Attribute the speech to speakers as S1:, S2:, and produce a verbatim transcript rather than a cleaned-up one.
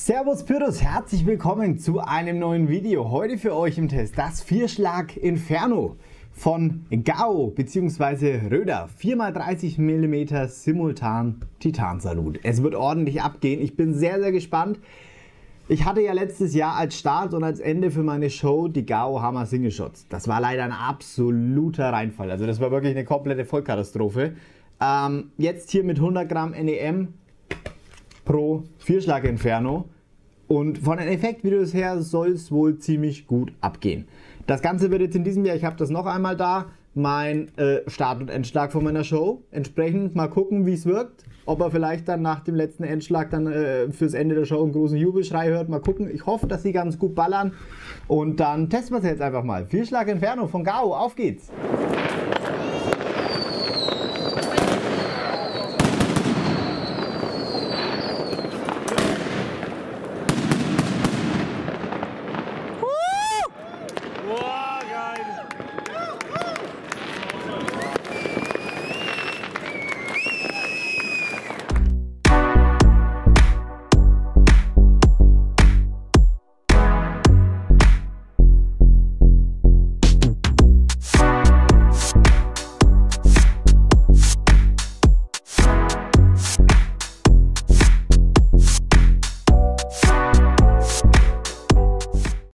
S1: Servus Pyros, herzlich willkommen zu einem neuen Video. Heute für euch im Test das Vierschlag Inferno von Gao bzw. Röder. vier mal dreißig Millimeter simultan Titansalut. Es wird ordentlich abgehen. Ich bin sehr, sehr gespannt. Ich hatte ja letztes Jahr als Start und als Ende für meine Show die Gao Hammer Single Shots. Das war leider ein absoluter Reinfall. Also das war wirklich eine komplette Vollkatastrophe. Ähm, jetzt hier mit hundert Gramm N E M pro Vierschlag Inferno und von den Effektvideos her soll es wohl ziemlich gut abgehen. Das Ganze wird jetzt in diesem Jahr, ich habe das noch einmal da, mein äh, Start- und Endschlag von meiner Show. Entsprechend mal gucken, wie es wirkt. Ob er vielleicht dann nach dem letzten Endschlag dann äh, fürs Ende der Show einen großen Jubelschrei hört. Mal gucken. Ich hoffe, dass sie ganz gut ballern. Und dann testen wir es jetzt einfach mal. Vierschlag Inferno von Gao. Auf geht's!